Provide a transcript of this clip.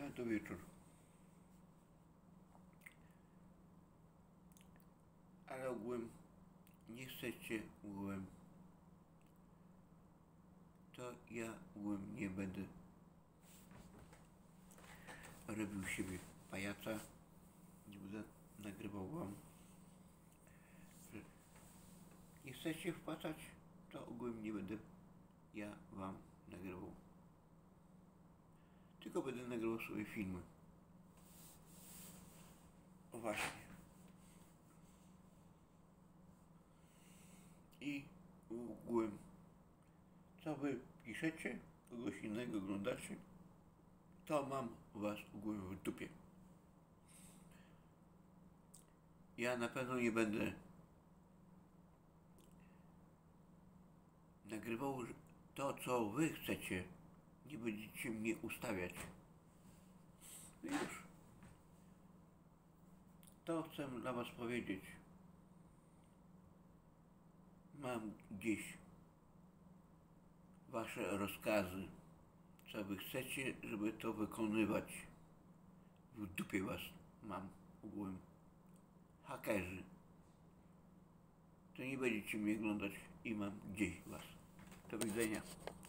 Ale to wieczór. Ale ogółem nie chcecie ogółem, to ja ogółem nie będę robił siebie pajaca, nie będę nagrywał wam, że nie chcecie wpłacać, to ogółem nie będę ja wam nagrywał. Tylko będę nagrywał sobie filmy. O właśnie. I ogółem, co wy piszecie, kogoś innego oglądacie, to mam was ogółem w dupie. Ja na pewno nie będę nagrywał to, co wy chcecie. Nie będziecie mnie ustawiać. Już. To chcę dla was powiedzieć. Mam gdzieś wasze rozkazy. Co wy chcecie, żeby to wykonywać. W dupie was mam ogółem. Hakerzy. To nie będziecie mnie oglądać i mam gdzieś was. Do widzenia.